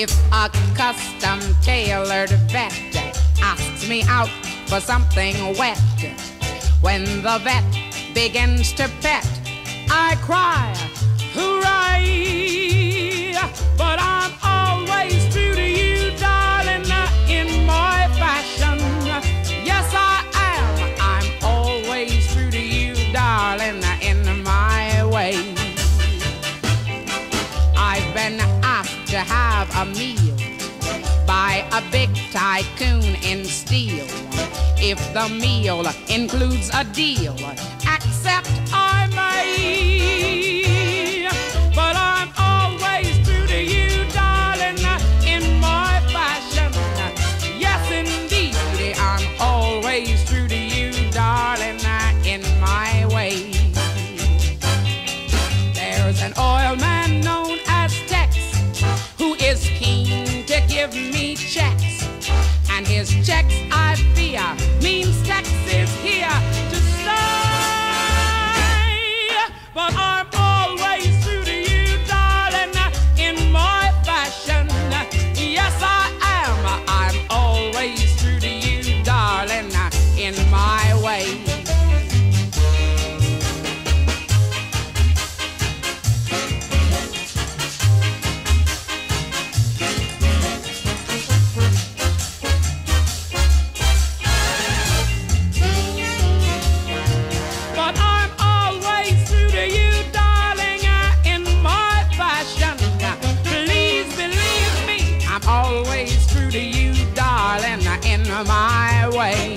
If a custom-tailored vet asks me out for something wet, when the vet begins to pet, I cry, hooray! But I'm always true to you, darling, in my fashion. Yes, I am. I'm always true to you, darling, in my way. I've been asked to have a meal by a big tycoon in steel. If the meal includes a deal, accept I may. But I'm always true to you, darling, in my fashion. Yes, indeed, I'm always true to you, darling, in my way. There's an oil man known as Tex who is keen to give me checks, and his checks, I fear, means Tex is here to stay. But I'm always true to you, darling, in my fashion. Yes, I am. I'm always true to you, darling, in my way. Always true to you, darling, in my way.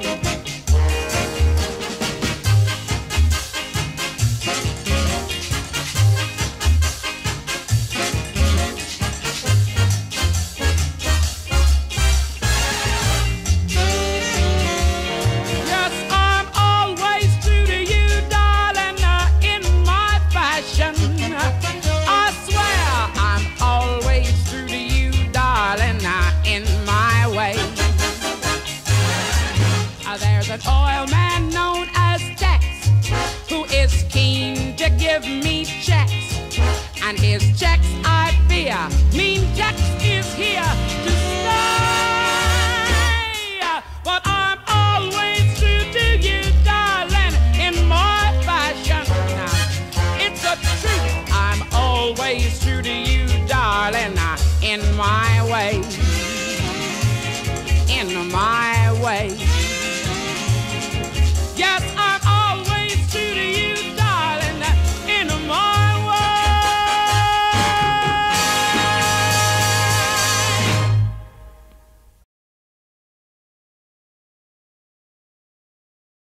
Yes, I'm always true to you, darling, in my fashion. I swear I'm always true to you, darling, in my way. There's an oil man